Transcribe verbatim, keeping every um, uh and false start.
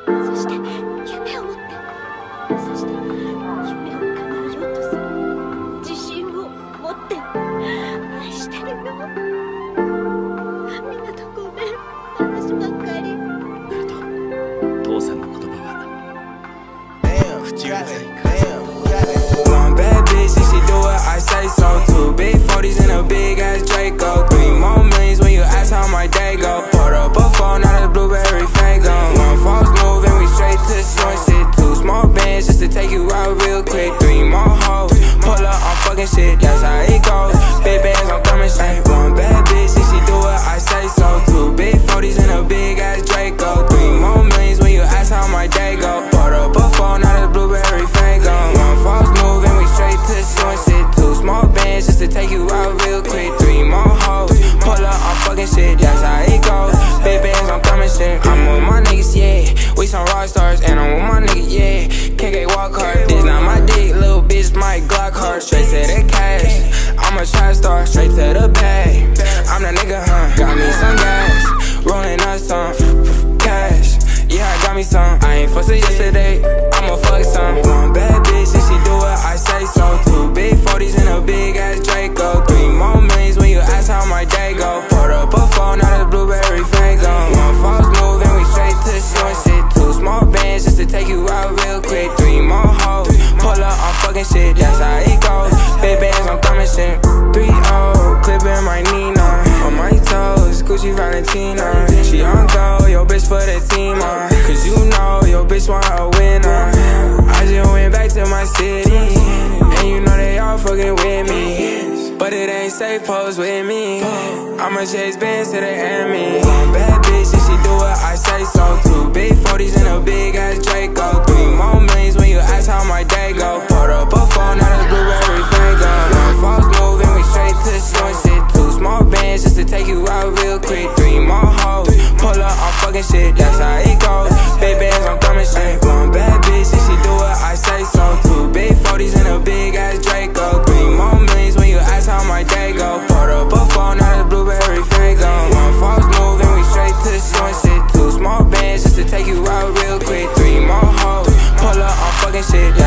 そして夢を持って、そして夢を叶えようとする自信を持って。愛してるよ。みんなとごめん、話ばっかり。 ウルト、父さんの言葉は口うるさいから。 One bad bitch and she do what I say so. Two big forties and a big ass Draco. Three more millions when you ask how my day go. Poured up a phone, now the blueberry fango. One false move and we straight to short shit. Two small bands just to take you out real quick. Three more hoes, pull up on fucking shit, that's how it goes. Big bands, I'm coming straight. One bad bitch and she do what I say so. Two big forties and a big ass Draco. Three more millions when you ask how my day go. Poured up a phone, now the blueberry fango. One false move and we straight to short shit. Two small bands just to take you out real quick. Three more hoes, pull up on fucking shit, that's how it goes. Big bands, I'm coming straight. I'm with my niggas, yeah. We some rock stars, and I'm with my niggas, yeah. K K walk hard, this not my dick, little bitch, my Glock hard. Straight to the cash, I'm a trap star, straight to the bag. I'm the nigga, huh? Got me some gas, rolling up some cash. Yeah, I got me some. I ain't fussed yesterday, I'ma fuck some. One bad bitch and she do what I say so. Two big forties and a big ass Draco. Three more millions when you ask how my day go. Poured up a phone, now the blueberry fango. One false move and we straight to short shit. Two small bands just to take you out real quick. Three more hoes, pull up on fucking shit, that's how it goes. Big bands, I'm coming shit. Three oh, clipping my Nina. On my toes, Gucci Valentina. She on go, yo bitch for the team, uh. Cause you know, your bitch want a winner. I just went back to my city, and you know they all fucking with me. But it ain't safe, pose with me. I'ma chase bands to the enemy. One bad bitch and she do what I say so. Two big forties and a big ass Draco. Three more millions when you ask how my day go. Poured up a phone, now the blueberry fango. One false move and we straight to short shit. Two small bands just to take you out real quick. Three more hoes, pull up on fucking shit, that's how it goes. Big bands, I'm coming straight. One bad bitch and she do what I say so. Two big forties and a big ass Draco. Three more millions when you ask how my day go. Poured up a phone, now the blueberry fango. One false move and we straight to short shit. Two small bands just to take you out real quick. Three more hoes, pull up on fucking shit.